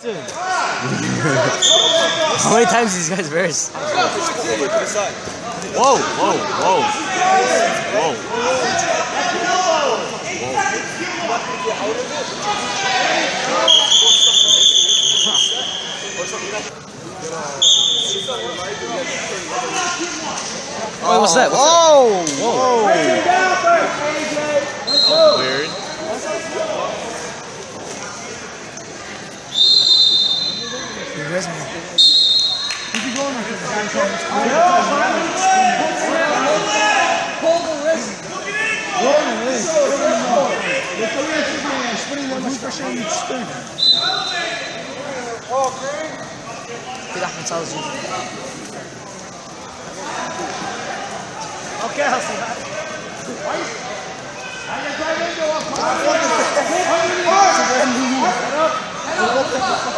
How many times these guys verse? Whoa, whoa, whoa. Whoa. Oh, what's that? Whoa! Whoa. Weird. كده احمد سعد زيزو. اوكي هصل